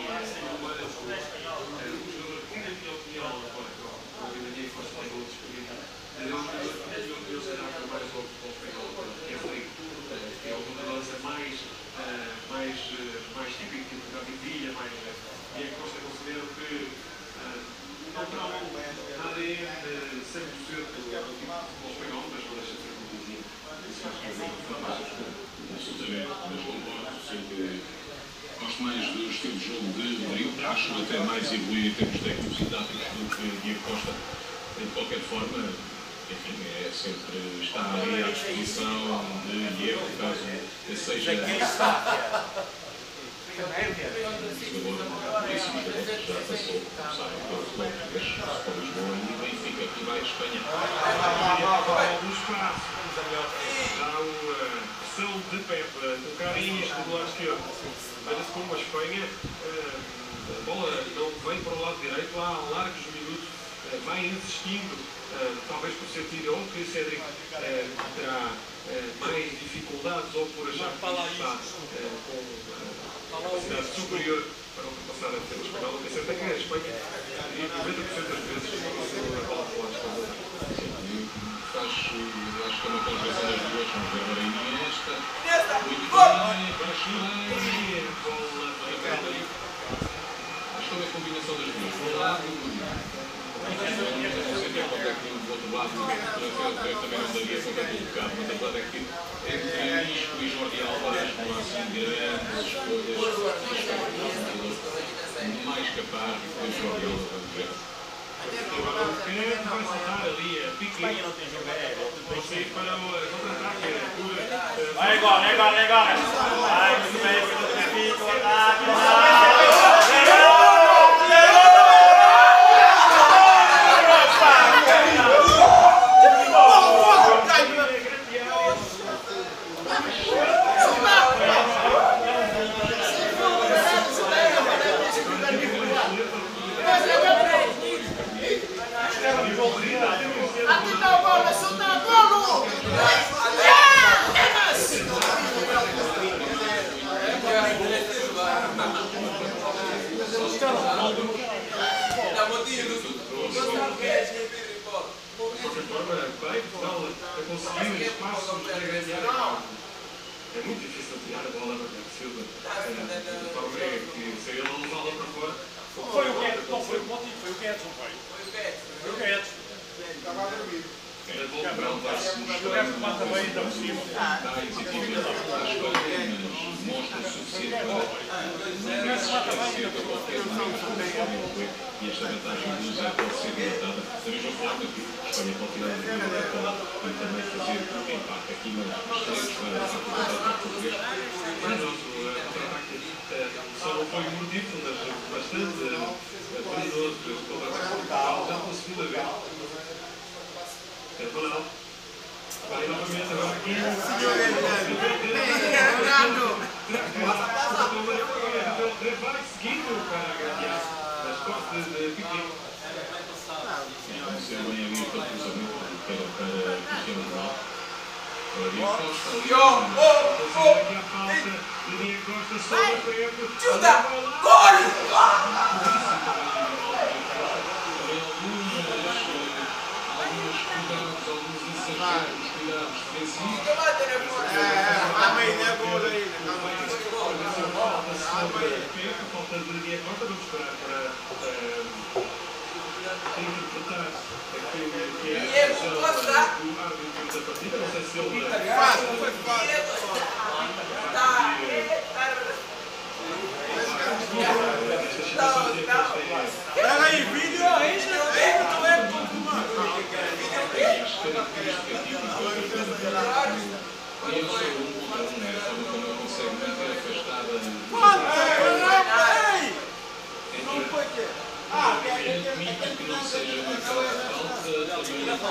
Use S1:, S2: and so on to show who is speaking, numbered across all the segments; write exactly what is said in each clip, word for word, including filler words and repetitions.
S1: Gosto mais do estilo de jogo de Rio, acho até mais evoluído em termos técnicos e táticos do que Diego Costa. De qualquer forma, enfim, é sempre está ali à disposição de Diego, caso seja necessário. O jogador muitíssimo já passou, como sabem, pelo futebol português, para Lisboa e Benfica, que vai à Espanha.
S2: No espaço, já o pressão de Pepe, tocar isto do lado esquerdo. Veja-se como a Espanha, a bola não vem para o lado direito, há largos minutos, vai insistindo, talvez por sentir ou que Cédric terá mais dificuldades ou por achar que está com capacidade superior para ultrapassar a defesa espanhola. O que é certo é que a Espanha, noventa por cento das vezes, a bola para o lado esquerdo.
S1: Acho, acho que é uma conjugação das duas, vamos ver agora a Iniesta. Muito bem, bem, bola para a Madrid. Acho que é uma combinação das duas. Por um lado, não sei até qual é que do outro lado, também não daria conta do bocado, mas a verdade é que entre Isco e Jordi Alvarez não há assim grandes escolhas, mais capaz do que o Jordi Alvarez.
S2: Quem é que vai saltar ali? Pique.
S3: Espanha não tem jogo aéreo.
S2: Você para o contra-ataque.
S3: Vai agora, vai agora, vai agora. Vai, muito bem, muito bem, o ataque.
S2: É muito difícil tirar a bola para o Silva. De forma que se ele não levá-la para fora.
S3: Foi o Guedes, não foi o Motinho, foi o Guedes, não foi? Foi o Guedes.
S2: Estava a dormir.
S3: O Guedes mata bem ainda por cima.
S1: Dá exibição às escolhas, mas mostra o suficiente para não esquecer que a qualquer momento e esta vantagem do Zé pode ser notada da mesma forma que a Espanha pode tirar a vida e também fazer um empate aqui nas três para a contra-ataque português.
S2: Mas o contra-ataque só não foi mordido, mas bastante perigoso pelo contra-ataque Portugal, já pela segunda vez. É Ronaldo. Vai novamente agora aqui. Vai seguindo para ganhar as costas de Piqué.
S1: Não sei bem ali aquele cruzamento que era para Cristiano Ronaldo. Para Diego Costa.
S2: Aqui a falta de Diego Costa sobre a Pepe.
S4: Chuta! Gol!
S2: Falta de Diego Costa, vamos esperar para interpretar aquilo que é a decisão do árbitro da partida. Não sei se ele...
S4: Fácil, foi fácil. Pega aí, vídeo aí, já tem, não é tudo, mano. Não foi que? Ah,
S1: Independentemente que não seja naquela falta, também a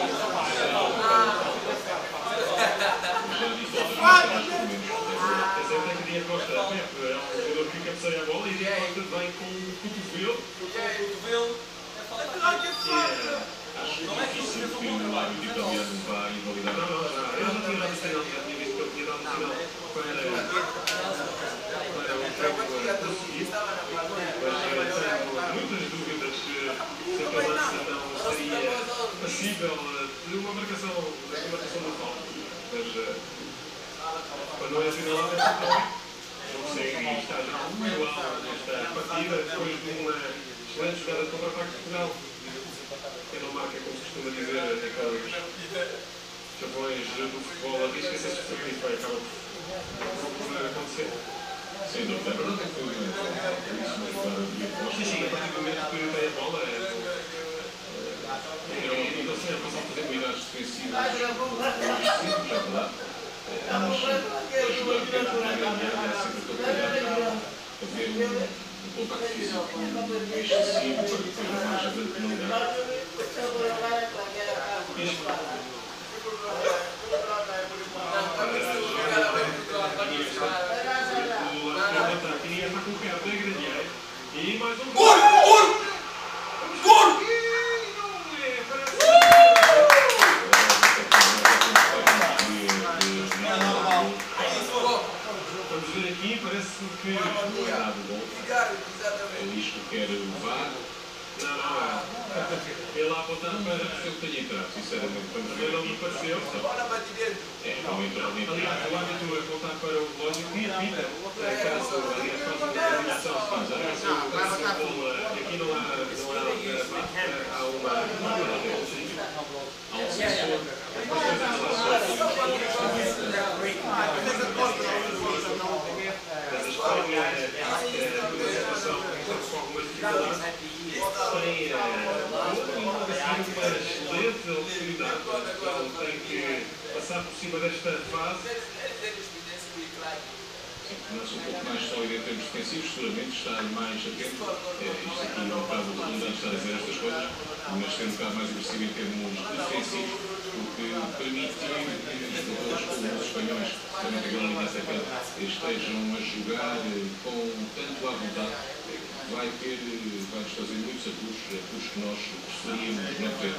S2: Diego Costa é um jogador que cabeceia a bola e Diego Costa vem com o cotovelo.
S4: Cotovelo.
S1: acho difícil que o árbitro italiano vá invalidar.
S2: Não, não, já. Eu já tinha dado o sinal, já tinha visto que ele tinha dado o sinal para o jogo prosseguir. muitas dúvidas se a balança não seria passível de uma marcação, de uma marcação do falta. Mas quando não é assinalado é sempre bem. Não consegue e está já muito alto nesta partida, depois de uma excelente jogada de contra-ataque de Portugal. Quem não marca, como se costuma dizer, aqueles chavões do futebol, arrisca-se a sofrer e vai acaba por acontecer.
S1: Sem dúvida, a verdade é que foi uma clara de aposta.
S2: Sim, a partir do momento que tem a bola, é.
S1: Não sei, a passar a fazer cuidados defensivos simples, é verdade. Mas a jogar dentro da área é sempre aquele cuidado para haver um contacto físico excessivo para que depois não haja grande penalidade.
S2: Queria estar com o pé até grelhar e mais um
S4: gol! Gol! Gol!
S2: Vamos ver aqui, parece-me que
S1: não é dado o gol. É isto que quer levar.
S2: Não, não, ele lá apontando para
S1: Eu tenho entrado, sinceramente, para
S2: também não me pareceu.
S1: É, não entrou nem
S2: Aliás, o árbitro a apontar para o relógio e apita. Caso, aliás, faz uma combinação, se faz a bola, aqui não há, não há, há uma,
S1: há um sensor.
S2: Mas a Espanha, numa situação com algumas dificuldades, tem uma excelente oportunidade, então tem que passar por cima desta fase.
S1: Tornar-se um pouco mais sólido em termos defensivos, seguramente estar mais atento. É, isto aqui é um bocado redundante estar a dizer estas coisas, mas ser um bocado mais agressivo em termos defensivos, porque permite que os espanhóis, também aquela linha atacante, estejam a jogar com tanto à vontade, vai ter, vai-nos fazer muitos apuros, apuros que nós preferíamos não ter.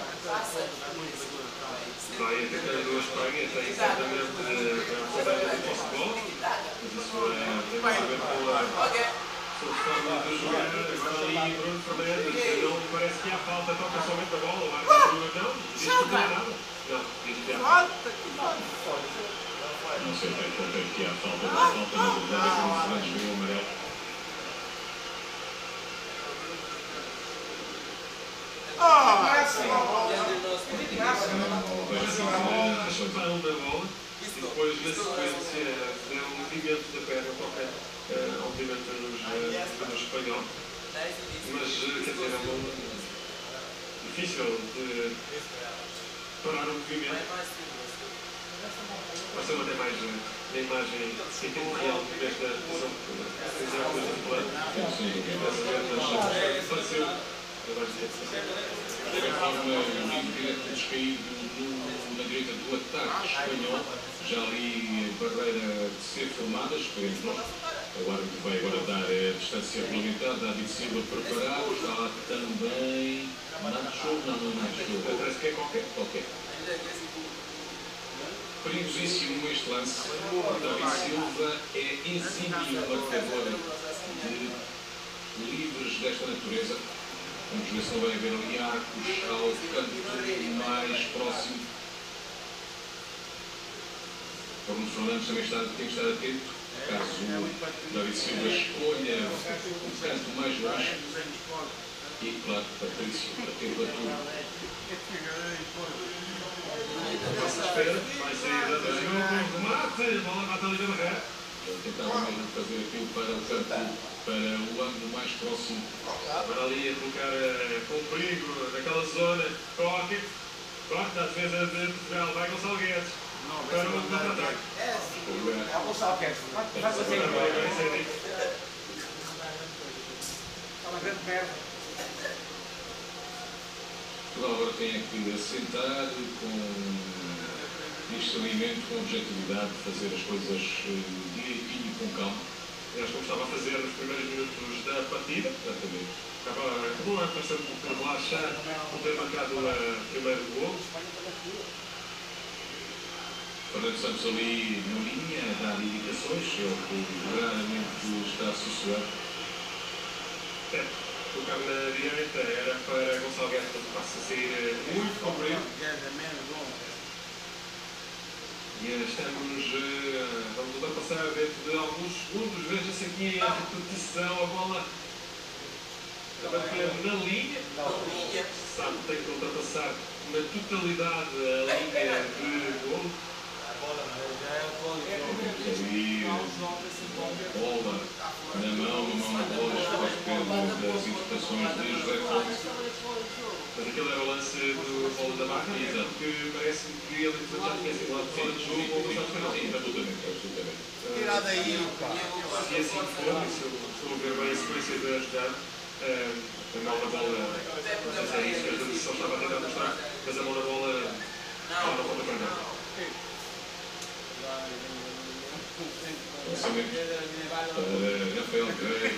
S2: Vai atacando a Espanha, tem certamente a vantagem do posse de bola, mas isso tem a ver com a sua forma de jogar. Agora ali Bruno Fernandes, não me parece que há falta, toca somente a bola, o árbitro não, diz que não há nada. Não, diz que há falta.
S1: Não sei bem quanto é que há falta, não há falta, mas a verdade é que o Fernandes ganhou o amarelo.
S2: Chutaram da bola e depois na sequência deu um movimento da perna qualquer, obviamente no espanhol, mas quer dizer, é um difícil de parar o movimento. Passou até mais na imagem em tempo real desta posição que fizemos no plano. Pareceu.
S1: De forma muito direta, descaído na direita do ataque espanhol, já ali a barreira de ser formada, esperemos nós. O árbitro vai agora dar a distância regulamentar, David Silva preparado, está lá também Nacho, não, não Nacho,
S2: Parece que é qualquer.
S1: qualquer. Perigosíssimo este lance. David Silva é exímio marcador de livres desta natureza. Vamos ver se não vai haver ali arcos ao canto mais próximo. O Bruno Fernandes também está, tem que estar atento, caso o David Silva escolha o canto mais baixo. E, claro, Patrício, atento a tudo.
S2: Passa a espera, vai sair da jogo, remate, a bola mata ali na barreira.
S1: Ele tentava mesmo fazer aquilo para o canto, para o ângulo mais próximo.
S2: Agora ali a colocar com perigo naquela zona, toque, toque da defesa de Portugal, vai Gonçalo Guedes. Para o contra-ataque.
S3: É o Gonçalo Guedes. Vai fazer
S2: Agora vai ser aí.
S3: Está uma grande merda.
S1: Portugal agora tem é que assentar com discernimento, com objetividade, fazer as coisas direitinho e com calma.
S2: Aliás, como estava a fazer nos primeiros minutos da partida,
S1: Exatamente.
S2: acabou a passar por relaxar, por ter marcado o primeiro gol.
S1: Fernando Santos ali na linha, a dar indicações, ele que raramente está sossegado.
S2: É, Tocar na direita era para Gonçalo Guedes, que passa a sair muito comprido. E estamos, vamos ultrapassar dentro de alguns segundos. Veja-se aqui a repetição, a bola a bater na linha. Sabe, tem que ultrapassar na totalidade a linha de golo.
S1: Ali, bola na mão, uma mão na bola, depois das interpretações de José Fontes.
S2: Mas aquele era o lance do bolo da máquina, que parece que ele já tinha sido lá fora do jogo, ou já foi assim.
S1: Absolutamente, absolutamente.
S5: Tira daí, pá.
S2: Se assim for, se eu estou a ver bem a sequência de ajudar, a mão na bola, mas é isso que eu só estava a tentar mostrar, mas a mão na bola estava na ponta para nada.
S1: Lançamento para Rafael Guerreiro.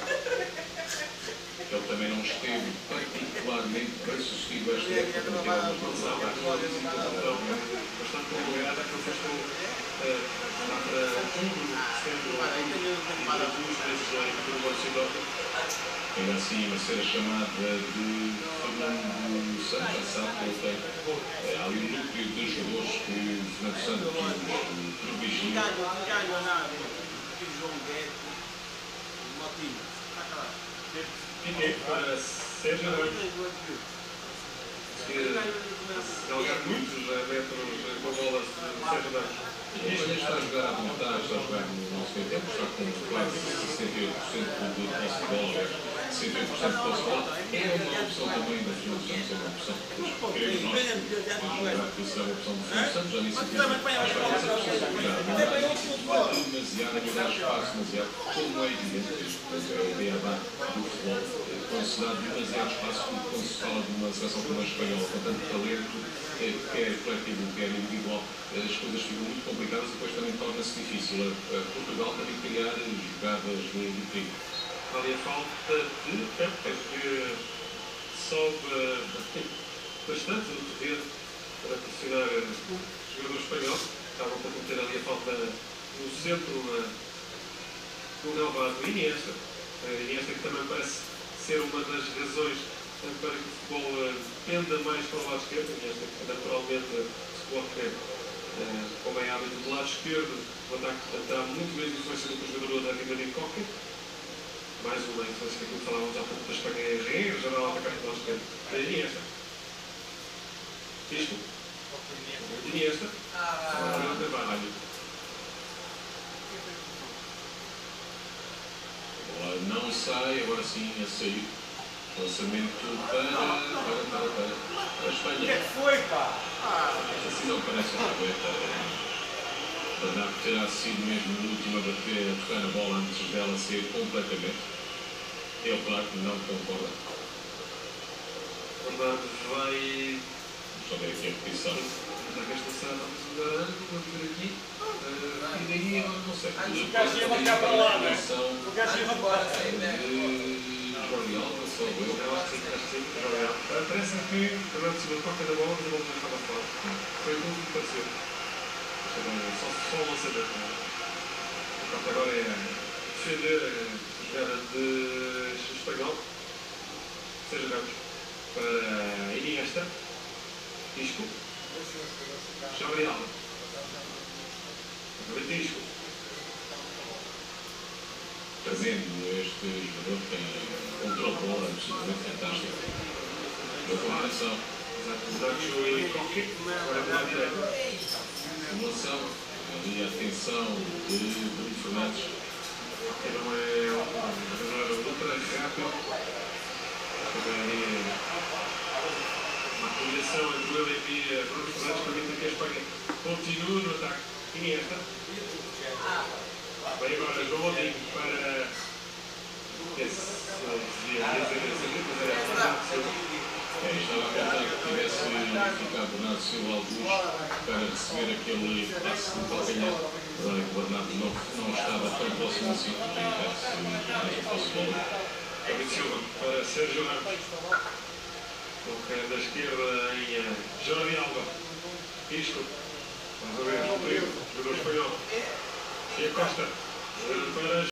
S1: Ele também não esteve particularmente bem sucedido esta época, quando teve algumas
S2: Não,
S1: lançadas.
S2: mas uma situação bastante prolongada que eu estou lá para tudo, sendo dos desses do vencedor.
S1: Ainda assim, a ser a chamada de Fernando Santos, sabe, ele tem é, ali um núcleo de jogadores que o Fernando Santos privilegia.
S2: Fiquei para Sérgio Ramos, que galgar muitos metros com a bola de Sérgio Ramos.
S1: Este está a jogar à vontade, está a jogar no nosso meio tempo, está com quase sessenta e oito por cento de posse de bola, sessenta e oito por cento de posse de bola. É uma opção também da Fernando Santos, é uma opção que queremos nós, jogar que será uma opção de Fernando Santos, já disse aqui, às vezes a pessoa se cuidar, demasiado, a dar espaço, demasiado, como é evidente, portanto é o beabá do futebol, quando se dá demasiado espaço, quando se fala de uma seleção como a espanhola, com tanto talento, quer coletivo, quer individual, as coisas ficam muito complicadas e depois também torna-se difícil a Portugal também criar jogadas de perigo.
S2: Ali a falta de Pepe, que sobe bastante no terreno para pressionar o jogador espanhol. Estavam para cometer ali a falta no centro do relvado do Iniesta. Iniesta que também parece ser uma das razões para que o futebol penda mais para o lado esquerdo. Iniesta que naturalmente se coloca como é hábito do lado esquerdo, o ataque terá muito mais influência do que o jogador da Ribeirão Coque. Mais uma influência que aquilo que falávamos há pouco da Espanha é em geral atacar do lado esquerdo. Iniesta. Isto. Iniesta. Ah, trabalho.
S1: Bola não sai, agora sim a sair. Lançamento para, para, para, para, para a Espanha.
S4: O que é que foi, pá?
S1: Assim não parece uma gaveta. Bernardo terá sido mesmo o último a bater, a tocar na bola antes dela sair completamente. Ele, claro, que não concorda.
S2: Bernardo vai.
S1: Vamos só ver aqui a repetição.
S2: Já que esta sala vamos mudar ano, vamos ver aqui.
S1: E daí eu não sei.
S4: O gajo ia marcar para lá, não é? O gajo ia marcar.
S1: Jordi Alba, só eu.
S2: Eu acho que sim, acho que sim. Parece que Bernardo Silva toca na bola, mas a bola já estava fora. Foi o que pareceu. Só, só o lançamento. O que agora é defender a jogada de espanhol. Sérgio Ramos para Iniesta. Isco. Jordi Alba. Novamente Isco.
S1: Trazendo este jogador que tem controle de bola absolutamente fantástico. Boa combinação.
S2: Nacho e Coque. Agora do lado direito.
S1: Simulação. Ali a atenção de Bruno Fernandes.
S2: Que não é um jogador ultra rápido. Também uma combinação entre o ele e Bruno Fernandes permite que a Espanha continue no ataque. Iniesta. Bem, agora Godin para esse
S1: É, estava a contar que tivesse ficado Bernardo Silva alguns para receber aquele passe de calcanhar. Agora que o Bernardo não, não estava tão próximo assim, nem parece mais um passo de bola.
S2: David Silva para Sérgio Ramos. Coloca da esquerda em Jordi Alba. Isco. Vamos a ver, jogador espanhol. E a Costa. Para